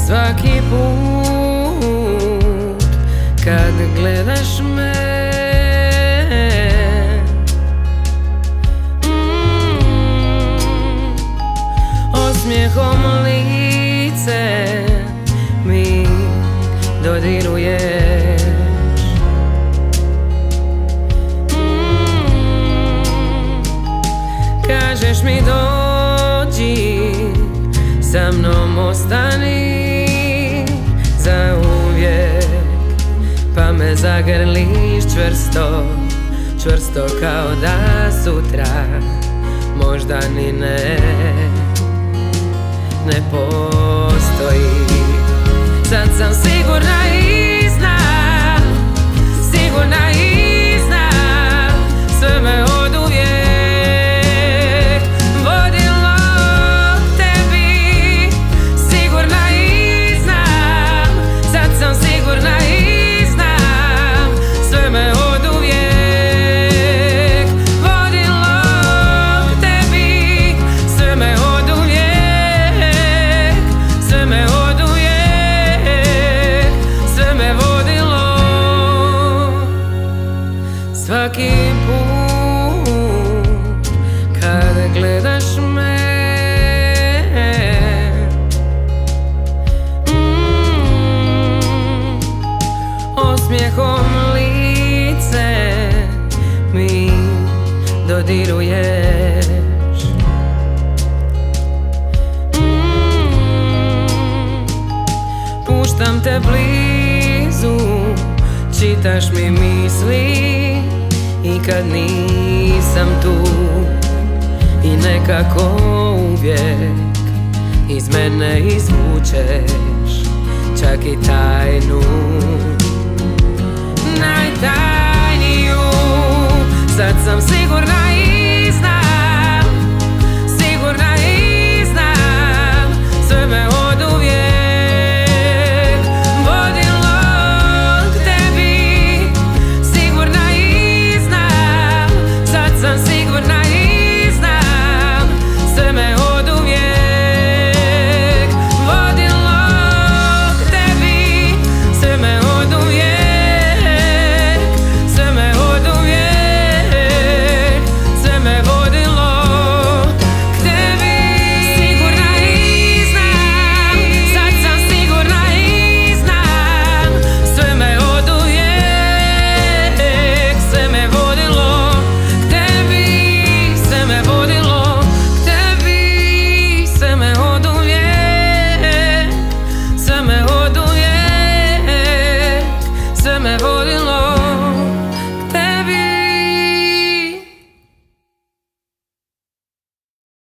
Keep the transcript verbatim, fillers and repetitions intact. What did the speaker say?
Svaki put kad gledaš me, mm, osmijehom lice mi dodiruješ. mm, Kažeš mi dođi, sa mnom ostani za uvijek, pa me zagrliš čvrsto, čvrsto kao da sutra možda ni ne, ne postoji. Sad sam sigurna i znam, sigurna i znam, sve me oduvijek vodilo k tebi. Sigurna i znam, sad sam sigurna i znam, sve me oduvijek vodilo k tebi. Sve me oduvijek, sve me oduvijek, sve me vodilo. Svaki put kad gledaš me, mm, osmijehom lice mi dodiruješ. mm, Puštam te blizu, čitaš mi misli i kad nisam tu, i nekako uvijek iz mene izvučeš čak i tajnu, najtajniju. Sad sam si